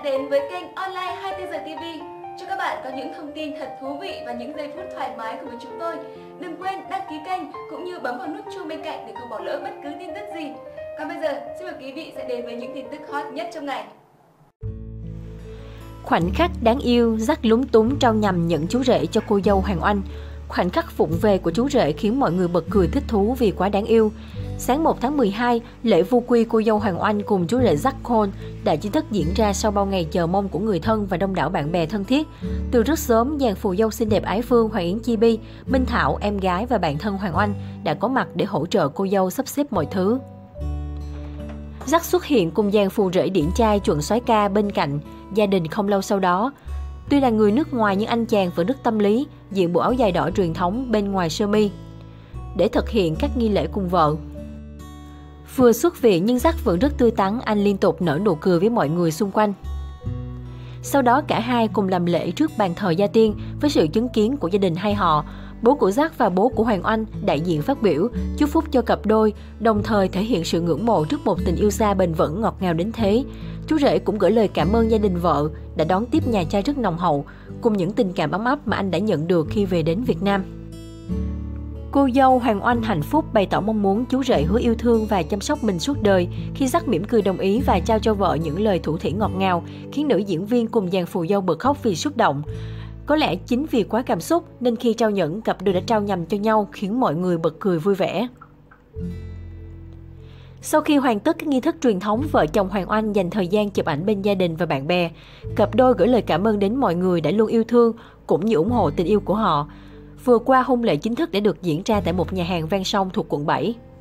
đến với kênh Online 24 giờ TV. Chúc các bạn có những thông tin thật thú vị và những giây phút thoải mái cùng với chúng tôi. Đừng quên đăng ký kênh cũng như bấm vào nút chuông bên cạnh để không bỏ lỡ bất cứ tin tức gì. Còn bây giờ, xin mời quý vị sẽ đến với những tin tức hot nhất trong ngày. Khoảnh khắc đáng yêu, Jack lúng túng trao nhầm nhận chú rể cho cô dâu Hoàng Oanh. Khoảnh khắc vụng về của chú rể khiến mọi người bật cười thích thú vì quá đáng yêu. Sáng 1 tháng 12, lễ vu quy cô dâu Hoàng Oanh cùng chú rể Jack Cole đã chính thức diễn ra sau bao ngày chờ mong của người thân và đông đảo bạn bè thân thiết. Từ rất sớm, dàn phù dâu xinh đẹp ái phương Hoàng Yến Chi Bi, Minh Thảo, em gái và bạn thân Hoàng Oanh đã có mặt để hỗ trợ cô dâu sắp xếp mọi thứ. Jack xuất hiện cùng dàn phù rể điển trai chuẩn soái ca bên cạnh gia đình không lâu sau đó. Tuy là người nước ngoài nhưng anh chàng vẫn rất tâm lý, diện bộ áo dài đỏ truyền thống bên ngoài sơ mi để thực hiện các nghi lễ cùng vợ. Vừa xuất viện nhưng Jack vẫn rất tươi tắn, anh liên tục nở nụ cười với mọi người xung quanh. Sau đó cả hai cùng làm lễ trước bàn thờ gia tiên với sự chứng kiến của gia đình hai họ. Bố của Jack và bố của Hoàng Oanh đại diện phát biểu chúc phúc cho cặp đôi, đồng thời thể hiện sự ngưỡng mộ trước một tình yêu xa bền vững ngọt ngào đến thế. Chú rể cũng gửi lời cảm ơn gia đình vợ đã đón tiếp nhà trai rất nồng hậu, cùng những tình cảm ấm áp mà anh đã nhận được khi về đến Việt Nam. Cô dâu Hoàng Oanh hạnh phúc bày tỏ mong muốn chú rể hứa yêu thương và chăm sóc mình suốt đời khi Jack mỉm cười đồng ý và trao cho vợ những lời thủ thỉ ngọt ngào, khiến nữ diễn viên cùng dàn phù dâu bật khóc vì xúc động. Có lẽ chính vì quá cảm xúc nên khi trao nhẫn, cặp đôi đã trao nhầm cho nhau khiến mọi người bật cười vui vẻ. Sau khi hoàn tất các nghi thức truyền thống, vợ chồng Hoàng Oanh dành thời gian chụp ảnh bên gia đình và bạn bè. Cặp đôi gửi lời cảm ơn đến mọi người đã luôn yêu thương cũng như ủng hộ tình yêu của họ. Vừa qua hôn lễ chính thức đã được diễn ra tại một nhà hàng ven sông thuộc quận 7.